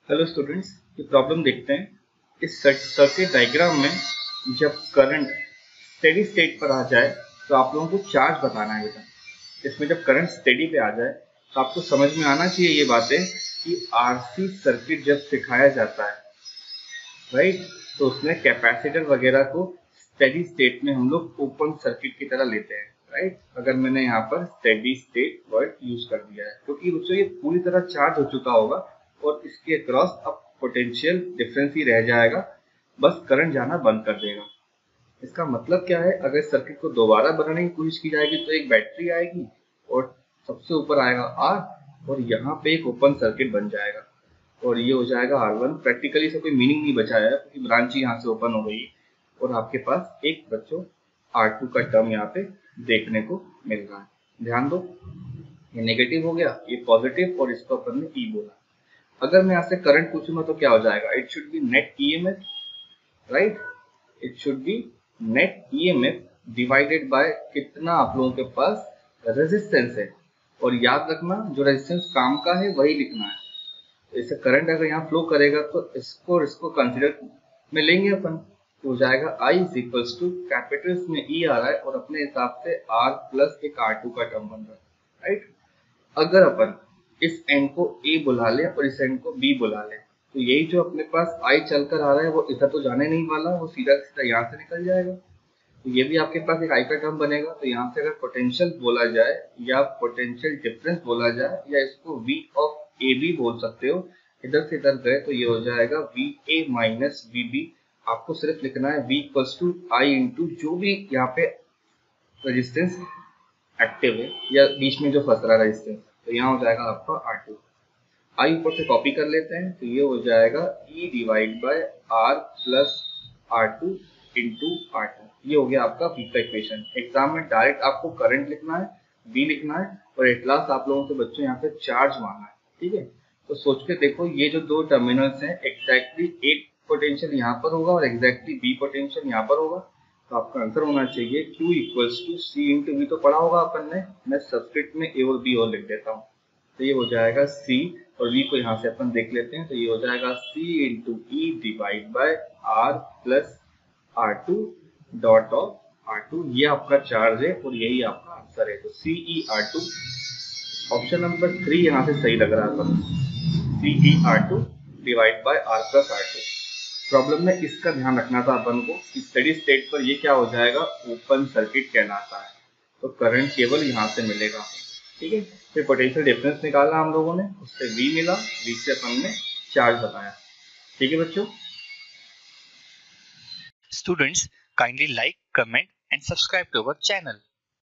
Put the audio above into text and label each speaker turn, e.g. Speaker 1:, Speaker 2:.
Speaker 1: Hello students, ये problem देखते हैं। इस सर्किट डायग्राम में जब करंट स्टेडी स्टेट पर आ जाए तो आप लोगों को चार्ज बताना है बेटा। इसमें जब करंट स्टेडी पे आ जाए तो आपको समझ में आना चाहिए ये बातें कि आरसी सर्किट जब सिखाया जाता है, राइट, तो उसमें कैपेसिटर वगैरह को स्टेडी स्टेट में हम लोग ओपन सर्किट की तरह लेते हैं, राइट। अगर मैंने यहाँ पर स्टेडी स्टेट वर्ड यूज कर दिया है क्योंकि उससे ये पूरी तरह चार्ज हो चुका होगा और इसके अक्रॉस अब पोटेंशियल डिफरेंस ही रह जाएगा, बस करंट जाना बंद कर देगा। इसका मतलब क्या है, अगर सर्किट को दोबारा बनाने की कोशिश की जाएगी तो एक बैटरी आएगी और सबसे ऊपर आएगा आर और यहाँ पे एक ओपन सर्किट बन जाएगा और ये हो जाएगा R1। प्रैक्टिकली से कोई मीनिंग नहीं बचा है क्योंकि ब्रांच ही यहाँ से ओपन हो गई और आपके पास एक बच्चों R2 का टर्म यहाँ पे देखने को मिल रहा है। ध्यान दो, ये नेगेटिव हो गया, ये पॉजिटिव और इसको अपन ने E बोला। अगर मैं यहाँ से करंट पूछूंगा तो क्या हो जाएगा, it should be net EMF, right. It should be net EMF divided by कितना आप लोगों के पास रेजिस्टेंस है, और याद रखना जो रेजिस्टेंस काम का है वही लिखना है। तो इससे करंट अगर यहाँ फ्लो करेगा तो इसको कंसिडर में लेंगे अपन, तो हो जाएगा I is equals to capitals में E आ रहा है और अपने हिसाब से R प्लस एक R2 का टर्म बन रहा है, राइट। अगर अपन इस एंड को A बुला ले और इस एंड को B बुला ले तो यही जो अपने पास I चलकर आ रहा है वो इधर तो जाने नहीं वाला, वो सीधा सीधा यहाँ से निकल जाएगा। तो ये भी आपके पास एक I का टर्म बनेगा। तो यहाँ से अगर पोटेंशियल बोला जाए या पोटेंशियल डिफरेंस बोला जाए या इसको V ऑफ ए भी बोल सकते हो, इधर से इधर गए तो ये हो जाएगा VA माइनस VB। आपको सिर्फ लिखना है V equals to I into जो भी यहाँ पे रेजिस्टेंस एक्टिव है या बीच में जो फंस रहा है रेजिस्टेंस, तो यहाँ हो जाएगा आपका R2। I ऊपर से कॉपी कर लेते हैं तो ये हो जाएगा E divide by R plus R2 into R2। ये हो गया आपका V का इक्वेशन। एग्जाम में डायरेक्ट आपको करंट लिखना है, V लिखना है और एट लास्ट आप लोगों से बच्चों यहाँ पे चार्ज मांगना है, ठीक है। तो सोच के देखो, ये जो दो टर्मिनल्स हैं एग्जैक्टली एक पोटेंशियल यहाँ पर होगा और एग्जैक्टली B पोटेंशियल यहाँ पर होगा। तो आपका आंसर होना चाहिए Q equals to C into V। तो पढ़ा होगा अपन ने, मैं सब्सक्रिप्ट में A और B और लिख देता हूँ। तो ये हो जाएगा C और V को यहाँ से अपन देख लेते हैं, तो ये हो जाएगा C into E divide by R plus R2 dot of R2। ये आपका चार्ज है और यही आपका आंसर है। तो CeR2 ऑप्शन नंबर 3 यहाँ से सही लग रहा है अपन, CeR2 divide by R plus R2। Problem में इसका ध्यान रखना था अपन को कि स्टेडी स्टेट पर ये क्या हो जाएगा, ओपन सर्किट कहलाता है, तो करंट केवल यहाँ से मिलेगा, ठीक है। फिर पोटेंशियल डिफरेंस निकाला हम लोगों ने, उससे V मिला, V से अपन ने चार्ज बताया, ठीक है बच्चों।
Speaker 2: Students, kindly like, comment and subscribe to our channel.